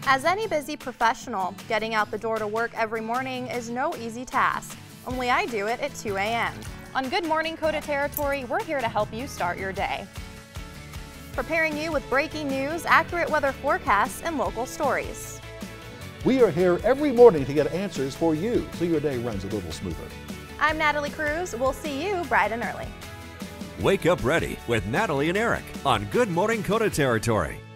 As any busy professional, getting out the door to work every morning is no easy task. Only I do it at 2 a.m. On Good Morning Coda Territory, we're here to help you start your day. Preparing you with breaking news, accurate weather forecasts, and local stories. We are here every morning to get answers for you so your day runs a little smoother. I'm Natalie Cruz. We'll see you bright and early. Wake up ready with Natalie and Eric on Good Morning Coda Territory.